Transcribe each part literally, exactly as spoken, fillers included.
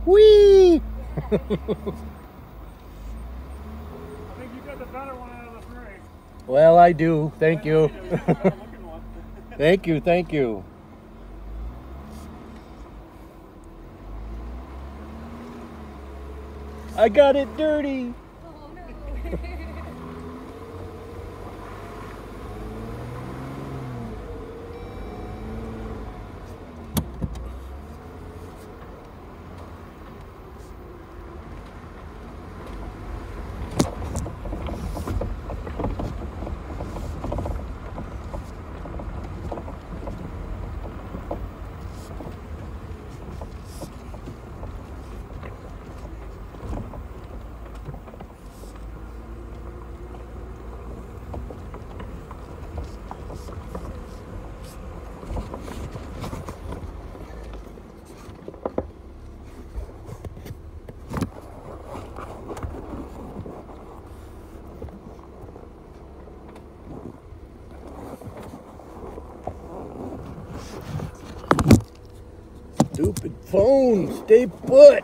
Whee! I think you got the better one out of the three. Well, I do. Thank I know you. do. You got the better looking one. Thank you, thank you. I got it dirty. Oh no. Stupid phone, stay put.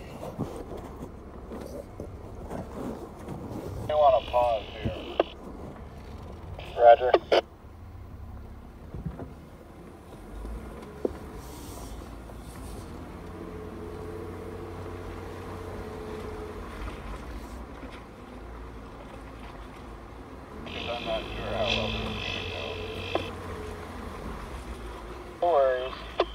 I want to pause here. Roger. I'm not sure how well this is going to go. No worries.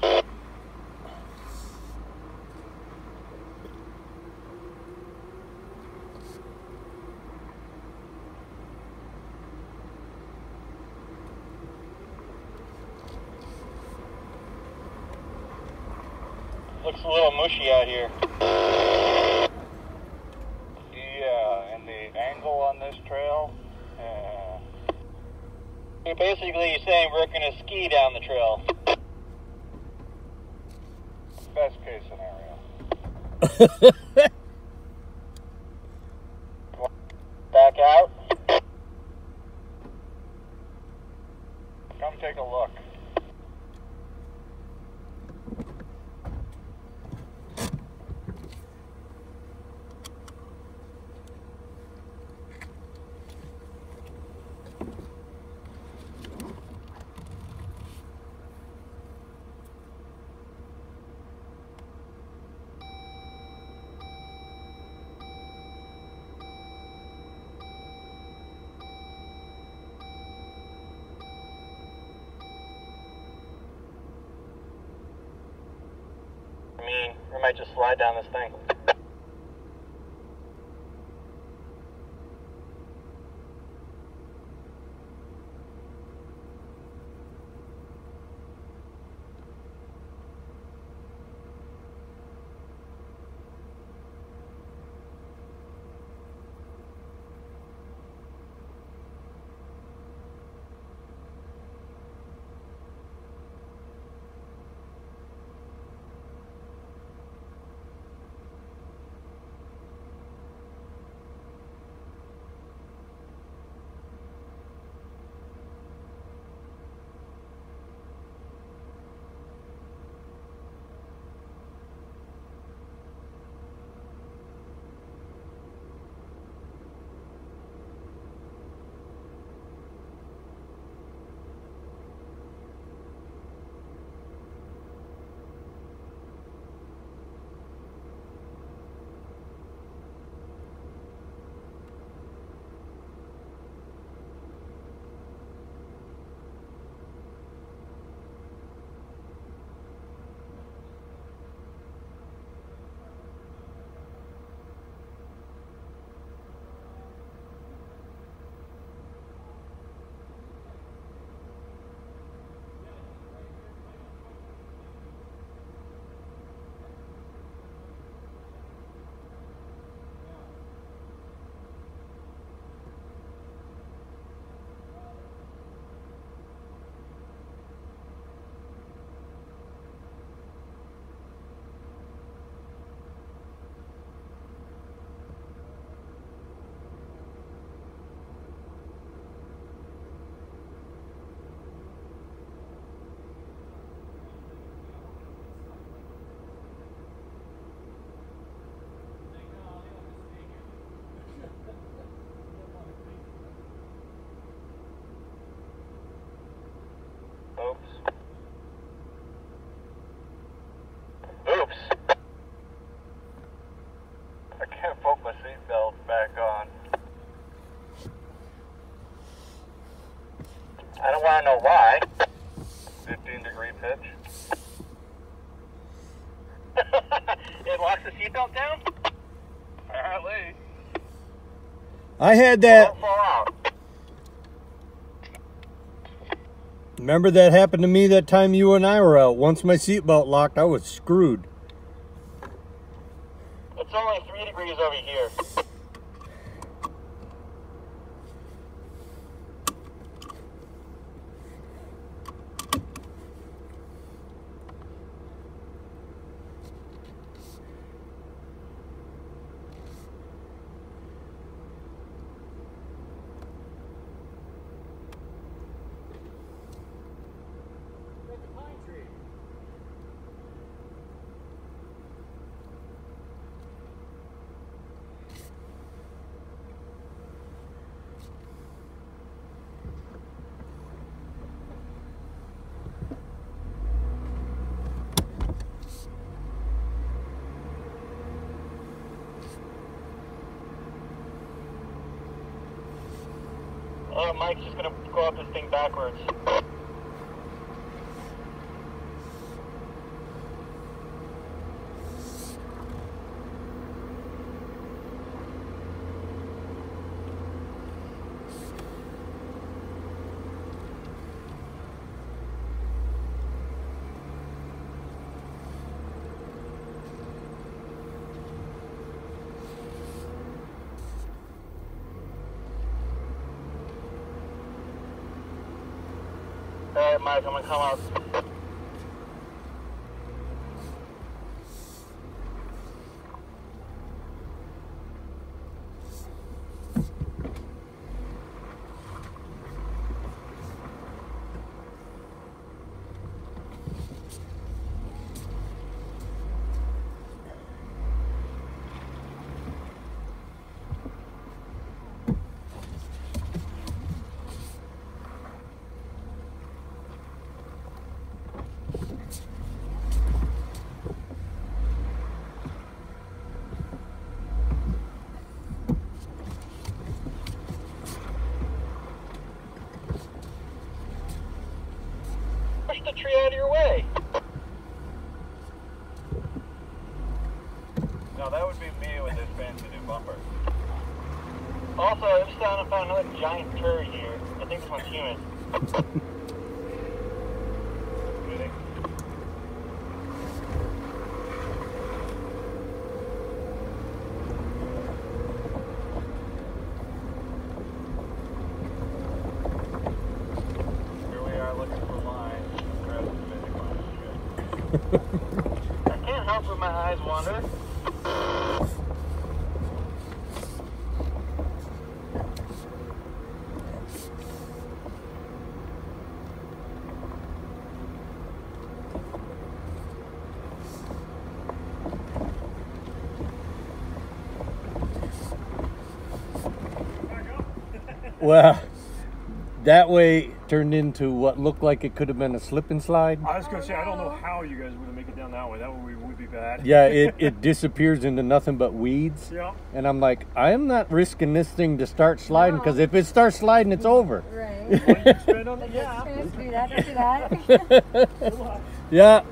Looks a little mushy out here. Yeah, and the angle on this trail. Uh, you're basically saying we're going to ski down the trail. Best case scenario. Back out. Come take a look. I mean, we might just slide down this thing. to know why. fifteen degree pitch. It locks the seatbelt down? Apparently. I had that. Don't fall out. Remember that happened to me that time you and I were out. Once my seatbelt locked, I was screwed. It's only three degrees over here. Oh, Mike's just gonna go up this thing backwards. Alright, Mike, I'm gonna come out. Push the tree out of your way. No, that would be me with this fancy new bumper. Also, I just found found another giant turd here. I think this one's human. Really? I can't help but my eyes wander. Well, that way turned into what looked like it could have been a slip and slide. I was going to say, I don't know how you guys would have make it down that way. That would, would be bad. Yeah, it, it disappears into nothing but weeds. Yeah. And I'm like, I am not risking this thing to start sliding, because if it starts sliding, it's over. Right. Well, you can spin on the Yeah. yeah. Do that, do that. Yeah.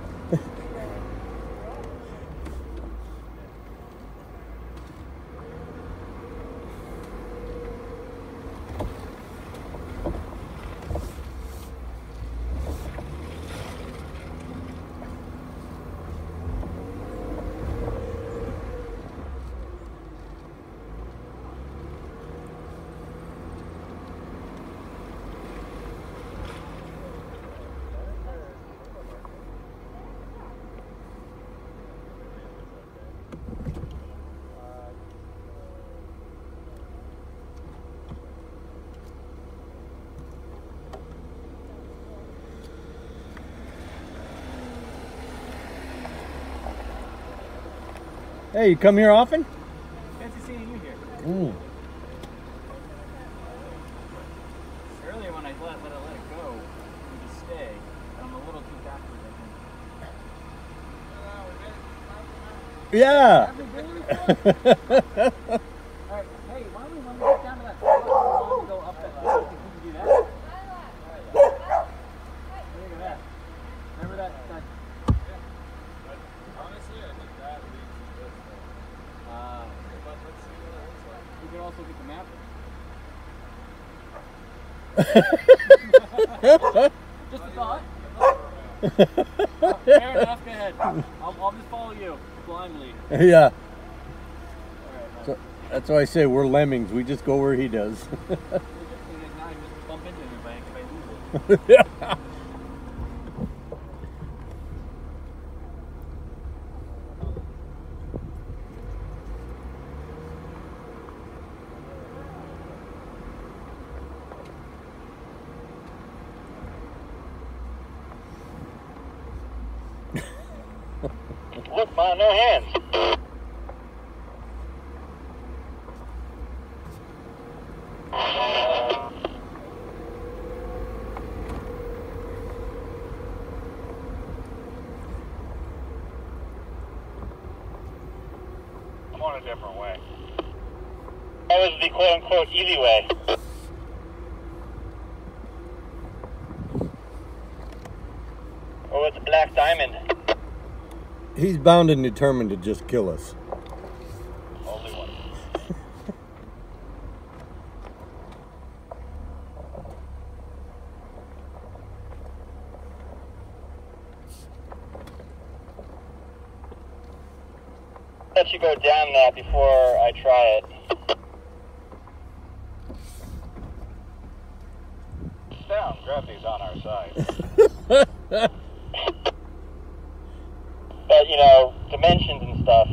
Hey, you come here often? Fancy seeing you here. Mm. Earlier when I let, let, it, let it go, you just stay. And I'm a little too backward, Yeah. Alright, hey, why don't we, when we get down to that spot, we want to go up that hill? Think we can do that? Alright. also get the map. Just a thought. Fair enough, go ahead. I'll, I'll just follow you blindly. Yeah. All right, So, that's why I say we're lemmings. We just go where he does. now I just bump into him if I, if I lose it. Yeah. Look, Ma, no hands. I'm on a different way. That was the quote-unquote easy way. Oh, it's a black diamond. He's bound and determined to just kill us. Only one. Let you go down that before I try it. Down, gravity's on our side. But, you know, dimensions and stuff.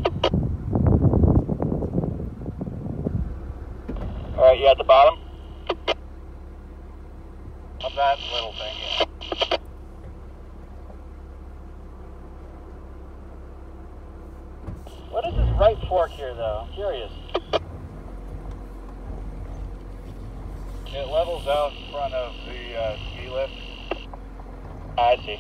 Alright, you at the bottom? Of that little thing, yeah. What is this right fork here, though? I'm curious. It levels out in front of the uh, ski lift. I see.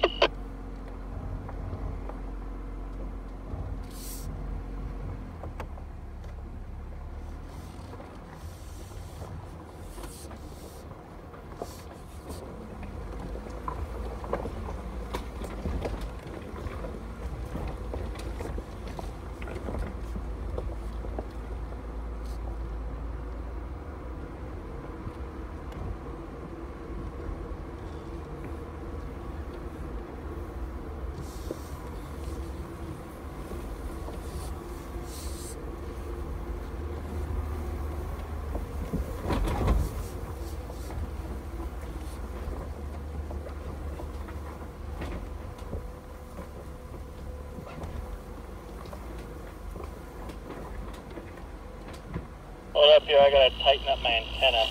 Hold up here, I gotta tighten up my antenna.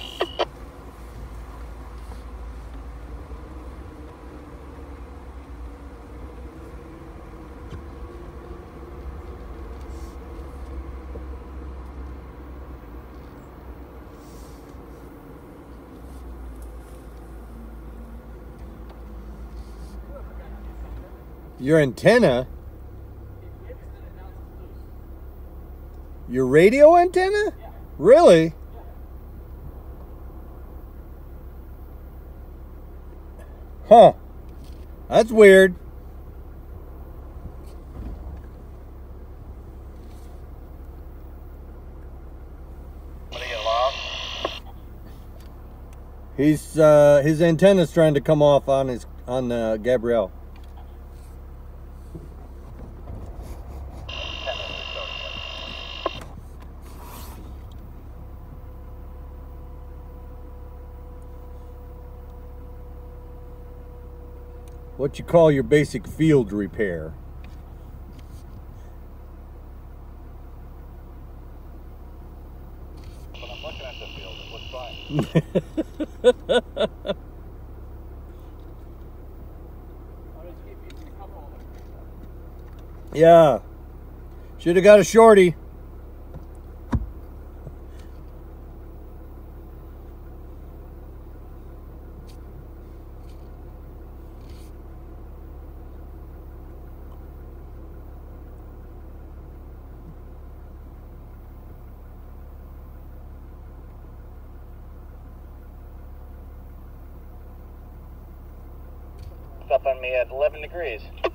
Your antenna? Your radio antenna? Really? Huh. That's weird. Gonna get lost. He's uh his antenna's trying to come off on his on uh, Gabrielle. What you call your basic field repair. But I'm looking at the field, it looks fine. Yeah. Should have got a shorty. It's up on me at eleven degrees.